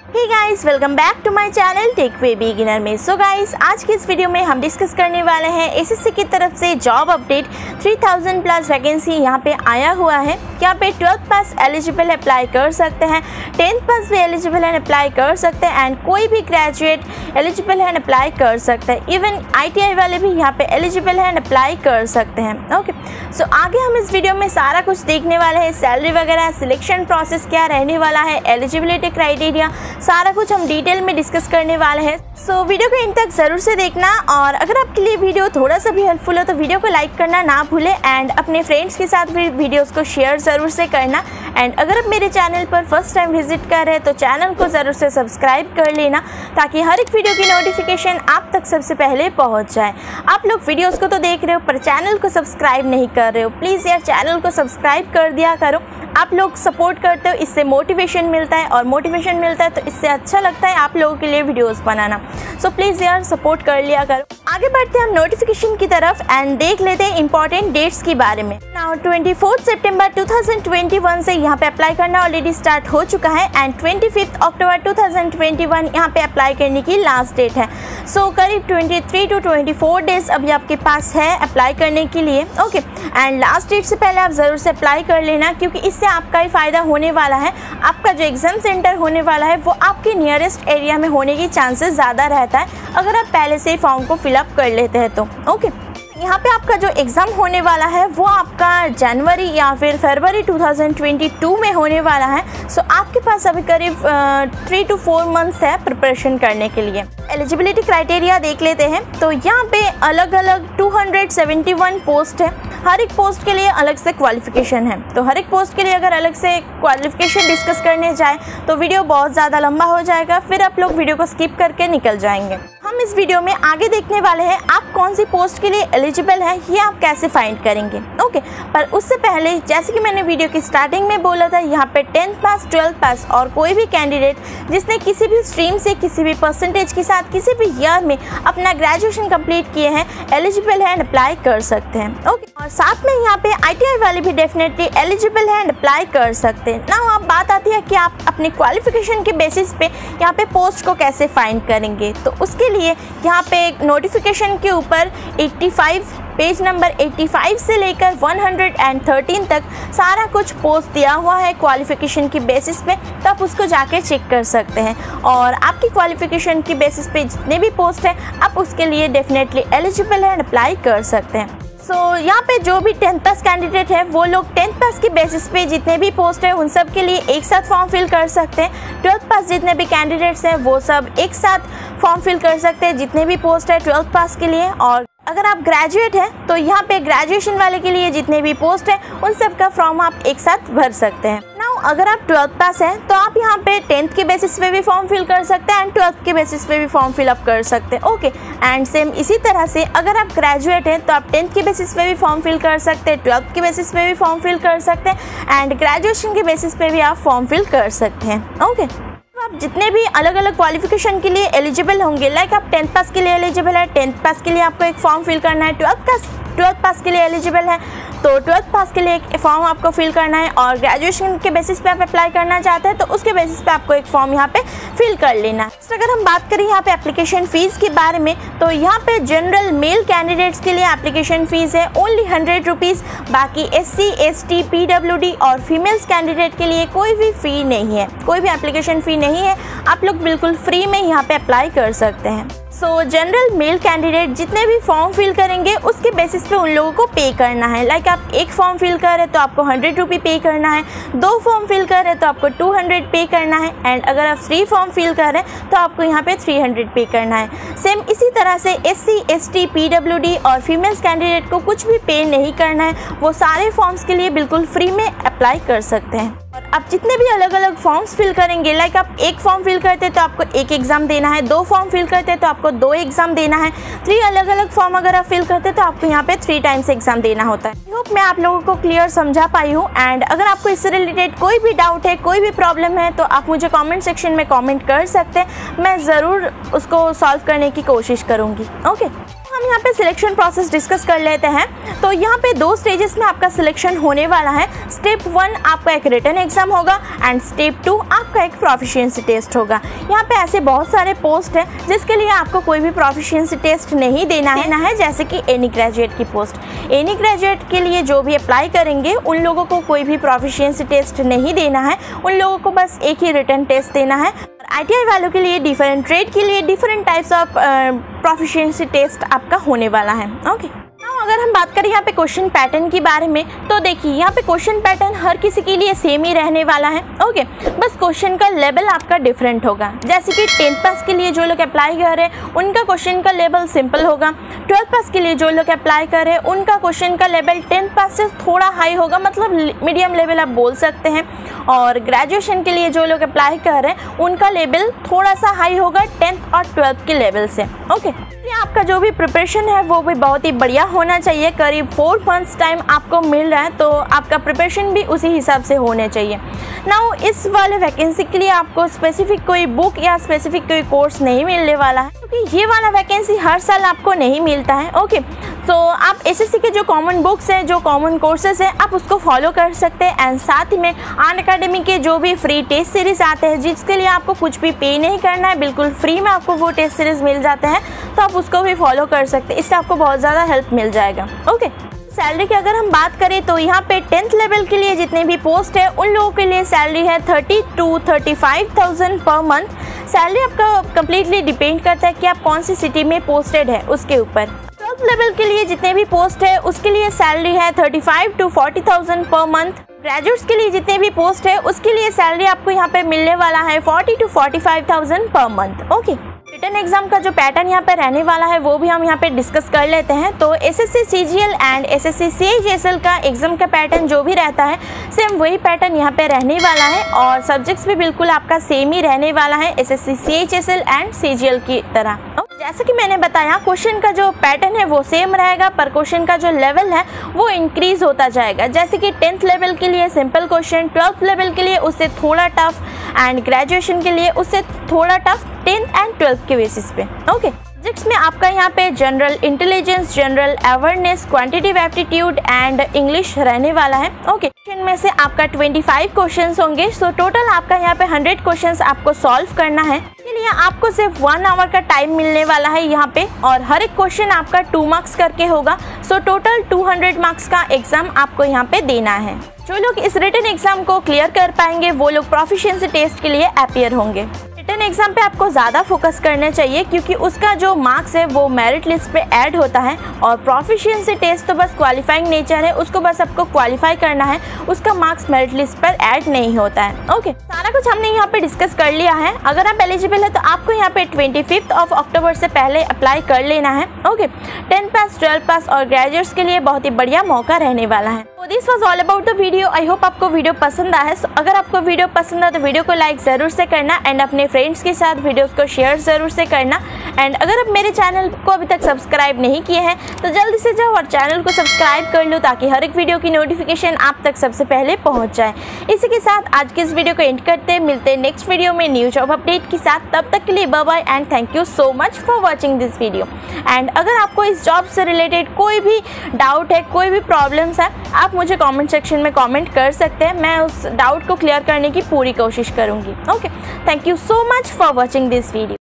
Hey guys, welcome back to my channel tech way beginner में। So guys, आज की इस वीडियो में हम डिस्कस करने वाले हैं एसएससी की तरफ से जॉब अपडेट 3000 प्लस वैकेंसी यहाँ पे आया हुआ है। यहाँ पे 12th पास एलिजिबल अप्लाई कर सकते हैं, 10th पास भी एलिजिबल है अप्लाई कर सकते हैं एंड कोई भी ग्रेजुएट एलिजिबल है अप्लाई कर सकते हैं। इवन ITI वाले भी यहाँ पे एलिजिबल है अप्लाई कर सकते हैं। ओके, सो आगे हम इस वीडियो में सारा कुछ देखने वाले हैं, सैलरी वगैरह, सिलेक्शन प्रोसेस क्या रहने वाला है, एलिजिबिलिटी क्राइटेरिया, सारा कुछ हम डिटेल में डिस्कस करने वाले हैं। सो वीडियो को इन तक ज़रूर से देखना और अगर आपके लिए वीडियो थोड़ा सा भी हेल्पफुल हो तो वीडियो को लाइक करना ना भूलें एंड अपने फ्रेंड्स के साथ भी वीडियोस को शेयर ज़रूर से करना। एंड अगर आप मेरे चैनल पर फर्स्ट टाइम विजिट कर रहे हैं तो चैनल को ज़रूर से सब्सक्राइब कर लेना ताकि हर एक वीडियो की नोटिफिकेशन आप तक सबसे पहले पहुँच जाए। आप लोग वीडियोज़ को तो देख रहे हो पर चैनल को सब्सक्राइब नहीं कर रहे हो, प्लीज़ यार चैनल को सब्सक्राइब कर दिया करो। आप लोग सपोर्ट करते हो, इससे मोटिवेशन मिलता है और मोटिवेशन मिलता है तो इससे अच्छा लगता है आप लोगों के लिए वीडियोस बनाना। सो प्लीज़ यार सपोर्ट कर लिया करो। आगे बढ़ते हैं हम नोटिफिकेशन की तरफ एंड देख लेते हैं इंपॉर्टेंट डेट्स के बारे में। नाउ 24 सितंबर 2021 से यहाँ पे अप्लाई करना ऑलरेडी स्टार्ट हो चुका है एंड 25 अक्टूबर 2021 यहाँ पे अप्लाई करने की लास्ट डेट है। सो करीब 23 to 24 डेज अभी आपके पास है अप्लाई करने के लिए। ओके, एंड लास्ट डेट से पहले आप ज़रूर से अप्लाई कर लेना क्योंकि इससे आपका ही फ़ायदा होने वाला है। आपका जो एग्ज़ाम सेंटर होने वाला है वो आपके नियरेस्ट एरिया में होने की चांसेस ज़्यादा रहता है अगर आप पहले से ही फॉर्म को फिलअप कर लेते हैं तो। ओके, यहाँ पे आपका जो एग्ज़ाम होने वाला है वो आपका जनवरी या फिर फरवरी 2022 में होने वाला है। सो आपके पास अभी करीब 3 to 4 मंथ्स है प्रिपरेशन करने के लिए। एलिजिबिलिटी क्राइटेरिया देख लेते हैं तो यहाँ पे अलग अलग 271 पोस्ट है। हर एक पोस्ट के लिए अलग से क्वालिफिकेशन है, तो हर एक पोस्ट के लिए अगर अलग से क्वालिफिकेशन डिस्कस करने जाए तो वीडियो बहुत ज़्यादा लंबा हो जाएगा, फिर आप लोग वीडियो को स्किप करके निकल जाएंगे। हम इस वीडियो में आगे देखने वाले हैं आप कौन सी पोस्ट के लिए एलिजिबल है ये आप कैसे फाइंड करेंगे। ओके, पर उससे पहले जैसे कि मैंने वीडियो की स्टार्टिंग में बोला था, यहाँ पे 10th पास 12th पास और कोई भी कैंडिडेट जिसने किसी भी स्ट्रीम से किसी भी परसेंटेज के साथ किसी भी ईयर में अपना ग्रेजुएशन कंप्लीट किए हैं एलिजिबल है एंड अप्लाई कर सकते हैं। ओके, और साथ में यहाँ पे ITI वाले भी डेफिनेटली एलिजिबल है एंड अप्लाई कर सकते हैं। ना अब बात आती है कि आप अपने क्वालिफिकेशन के बेसिस पे यहाँ पे पोस्ट को कैसे फाइंड करेंगे। तो उसके लिए यहाँ पे नोटिफिकेशन के ऊपर 85 पेज नंबर 85 से लेकर 113 तक सारा कुछ पोस्ट दिया हुआ है क्वालिफिकेशन की बेसिस पे, तो आप उसको जाके चेक कर सकते हैं और आपकी क्वालिफिकेशन की बेसिस पे जितने भी पोस्ट है आप उसके लिए डेफिनेटली एलिजिबल है एंड अप्लाई कर सकते हैं। सो यहाँ पे जो भी 10th पास कैंडिडेट है वो लोग 10th पास की बेसिस पे जितने भी पोस्ट है उन सब के लिए एक साथ फॉर्म फिल कर सकते हैं। 12th पास जितने भी कैंडिडेट्स हैं वो सब एक साथ फॉर्म फिल कर सकते हैं जितने भी पोस्ट है 12th पास के लिए। और अगर आप ग्रेजुएट हैं तो यहाँ पे ग्रेजुएशन वाले के लिए जितने भी पोस्ट है उन सब का फॉर्म आप एक साथ भर सकते हैं। अगर आप 12th पास हैं तो आप यहाँ पे 10th के बेसिस पे भी फॉर्म फिल कर सकते हैं एंड 12th के बेसिस पे भी फॉर्म फिल अप कर सकते हैं। ओके, एंड सेम इसी तरह से अगर आप ग्रेजुएट हैं तो आप 10th के बेसिस पे भी फॉर्म फिल कर सकते हैं, 12th के बेसिस पे भी फॉर्म फिल कर सकते हैं एंड ग्रेजुएशन के बेसिस पे भी आप फॉर्म फिल कर सकते हैं। ओके, आप जितने भी अलग अलग क्वालिफिकेशन के लिए एलिजिबल होंगे, लाइक आप 10th पास के लिए एलिजिबल है, 10th पास के लिए आपको एक फॉर्म फिल करना है, 12th पास के लिए एलिजिबल है तो 12th पास के लिए एक फॉर्म आपको फिल करना है और ग्रेजुएशन के बेसिस पे आप अप्लाई करना चाहते हैं तो उसके बेसिस पे आपको एक फॉर्म यहाँ पे फिल कर लेना है। अगर हम बात करें यहाँ पे एप्लीकेशन फ़ीस के बारे में तो यहाँ पे जनरल मेल कैंडिडेट्स के लिए एप्लीकेशन फ़ीस है ओनली 100 रुपीज़। बाकी SC ST PWD और फीमेल्स कैंडिडेट के लिए कोई भी फ़ी नहीं है, कोई भी एप्लीकेशन फ़ी नहीं है, आप लोग बिल्कुल फ्री में यहाँ पे अप्लाई कर सकते हैं। सो जनरल मेल कैंडिडेट जितने भी फॉर्म फिल करेंगे उसके बेसिस पे उन लोगों को पे करना है। लाइक आप एक फॉर्म फिल कर रहे तो आपको 100 रुपये पे करना है, 2 फॉर्म फिल कर रहे तो आपको 200 पे करना है एंड अगर आप 3 फॉर्म फिल कर रहे हैं तो आपको यहाँ पे 300 पे करना है। सेम इसी तरह से SC ST PWD और फीमेल्स कैंडिडेट को कुछ भी पे नहीं करना है, वो सारे फॉर्म्स के लिए बिल्कुल फ्री में अप्लाई कर सकते हैं। और आप जितने भी अलग अलग फॉर्म्स फिल करेंगे, लाइक आप एक फॉर्म फिल करते तो आपको एक एग्ज़ाम देना है, 2 फॉर्म फिल करते तो आपको 2 एग्ज़ाम देना है, 3 अलग अलग फॉर्म अगर आप फिल करते तो आपको यहाँ पे 3 टाइम्स एग्ज़ाम देना होता है। आई होप मैं आप लोगों को क्लियर समझा पाई हूँ एंड अगर आपको इससे रिलेटेड कोई भी डाउट है, कोई भी प्रॉब्लम है तो आप मुझे कॉमेंट सेक्शन में कॉमेंट कर सकते हैं, मैं ज़रूर उसको सॉल्व करने की कोशिश करूँगी। ओके, हम यहाँ पे सिलेक्शन प्रोसेस डिस्कस कर लेते हैं। तो यहाँ पे 2 स्टेजेस में आपका सिलेक्शन होने वाला है। स्टेप 1 आपका एक रिटन एग्जाम होगा एंड स्टेप 2 आपका एक प्रोफिशिएंसी टेस्ट होगा। यहाँ पे ऐसे बहुत सारे पोस्ट हैं जिसके लिए आपको कोई भी प्रोफिशिएंसी टेस्ट नहीं देना है जैसे कि एनी ग्रेजुएट की पोस्ट। एनी ग्रेजुएट के लिए जो भी अप्लाई करेंगे उन लोगों को कोई भी प्रोफिशिएंसी टेस्ट नहीं देना है, उन लोगों को बस एक ही रिटन टेस्ट देना है। ITI वालों के लिए डिफरेंट ट्रेड के लिए different types of proficiency test आपका होने वाला है। ओके, अगर हम बात करें यहाँ पे क्वेश्चन पैटर्न के बारे में, तो देखिए यहाँ पे क्वेश्चन पैटर्न हर किसी के लिए सेम ही रहने वाला है। ओके, बस क्वेश्चन का लेवल आपका डिफरेंट होगा। जैसे कि 10th पास के लिए जो लोग अप्लाई कर रहे हैं उनका क्वेश्चन का लेवल सिंपल होगा। 12th पास के लिए जो लोग अप्लाई कर रहे हैं उनका क्वेश्चन का लेवल 10th पास से थोड़ा हाई होगा, मतलब मीडियम लेवल आप बोल सकते हैं। और ग्रेजुएशन के लिए जो लोग अप्लाई कर रहे हैं उनका लेवल थोड़ा सा हाई होगा 10th और 12th के लेवल से। ओके, आपका जो भी प्रिपरेशन है वो भी बहुत ही बढ़िया होना चाहिए। करीब 4 मंथ्स टाइम आपको मिल रहा है तो आपका प्रिपरेशन भी उसी हिसाब से होने चाहिए। नाउ इस वाले वैकेंसी के लिए आपको स्पेसिफिक कोई बुक या स्पेसिफिक कोई कोर्स नहीं मिलने वाला है, क्योंकि ये वाला वैकेंसी हर साल आपको नहीं मिलता है। ओके, तो आप SSC के जो कॉमन बुक्स हैं, जो कॉमन कोर्सेज हैं, आप उसको फॉलो कर सकते हैं। एंड साथ ही में अनअकैडमी के जो भी फ्री टेस्ट सीरीज आते हैं जिसके लिए आपको कुछ भी पे नहीं करना है, बिल्कुल फ्री में आपको वो टेस्ट सीरीज मिल जाते हैं, तो आप उसको भी फॉलो कर सकते हैं। इससे आपको बहुत ज़्यादा हेल्प मिल जाएगा। ओके, सैलरी की अगर हम बात करें तो यहाँ पे 10th लेवल के लिए जितने भी पोस्ट है उन लोगों के लिए सैलरी है 30 to 35,000 पर मंथ। सैलरी आपका कम्प्लीटली डिपेंड करता है कि आप कौन सी सिटी में पोस्टेड है उसके ऊपर। 12th लेवल के लिए जितने भी पोस्ट है उसके लिए सैलरी है 35 to 40,000 पर मंथ। ग्रेजुएट्स के लिए जितने भी पोस्ट है उसके लिए सैलरी आपको यहाँ पे मिलने वाला है 40 to 45,000 per month. Okay, written exam का जो पैटर्न यहाँ पे रहने वाला है वो भी हम यहाँ पे डिस्कस कर लेते हैं। तो SSC CGL and SSC CHSL का एग्जाम का पैटर्न जो भी रहता है सेम वही पैटर्न यहाँ पे रहने वाला है और सब्जेक्ट्स भी बिल्कुल आपका सेम ही रहने वाला है SSC CHSL एंड CGL की तरह। जैसे कि मैंने बताया क्वेश्चन का जो पैटर्न है वो सेम रहेगा, पर क्वेश्चन का जो लेवल है वो इंक्रीज होता जाएगा। जैसे कि 10th लेवल के लिए सिंपल क्वेश्चन, 12th लेवल के लिए उससे थोड़ा टफ एंड ग्रेजुएशन के लिए उससे थोड़ा टफ 10th एंड 12th के बेसिस पे। ओके, सब्जेक्ट्स में आपका यहाँ पे general intelligence, general awareness, quantitative aptitude and English रहने वाला है। ओके, में से आपका 25 क्वेश्चंस होंगे। सो टोटल आपका यहाँ पे 100 क्वेश्चंस आपको सॉल्व करना है। इसके लिए आपको सिर्फ 1 आवर का टाइम मिलने वाला है यहाँ पे और हर एक क्वेश्चन आपका 2 मार्क्स करके होगा। सो टोटल 200 मार्क्स का एग्जाम आपको यहाँ पे देना है। जो लोग इस रिटन एग्जाम को क्लियर कर पाएंगे वो लोग प्रोफिशिएंसी टेस्ट के लिए अपीयर होंगे। रिटन एग्जाम पे आपको ज़्यादा फोकस करना चाहिए क्योंकि उसका जो मार्क्स है वो मेरिट लिस्ट पे ऐड होता है और प्रोफिशिएंसी टेस्ट तो बस क्वालिफाइंग नेचर है, उसको बस आपको क्वालिफाई करना है, उसका मार्क्स मेरिट लिस्ट पर ऐड नहीं होता है। ओके, सारा कुछ हमने यहाँ पे डिस्कस कर लिया है। अगर आप एलिजिबल है तो आपको यहाँ पे 25 अक्टूबर से पहले अप्लाई कर लेना है। ओके, 10th पास, 12th पास और ग्रेजुएट्स के लिए बहुत ही बढ़िया मौका रहने वाला है। तो this was all about the video. I hope आपको वीडियो पसंद आया है। अगर आपको वीडियो पसंद आए तो वीडियो को लाइक ज़रूर से करना एंड अपने फ्रेंड्स के साथ वीडियोस को शेयर ज़रूर से करना। एंड अगर आप मेरे चैनल को अभी तक सब्सक्राइब नहीं किए हैं तो जल्दी से जाओ और चैनल को सब्सक्राइब कर लो ताकि हर एक वीडियो की नोटिफिकेशन आप तक सबसे पहले पहुंच जाए। इसी के साथ आज के इस वीडियो को एंड करते हैं। मिलते हैं नेक्स्ट वीडियो में न्यू जॉब अपडेट के साथ। तब तक के लिए bye bye and thank you so much for watching this video. And अगर आपको इस जॉब से रिलेटेड कोई भी डाउट है, कोई भी प्रॉब्लम्स है, आप मुझे कॉमेंट सेक्शन में कॉमेंट कर सकते हैं। मैं उस डाउट को क्लियर करने की पूरी कोशिश करूँगी। Okay, thank you so much for watching this video.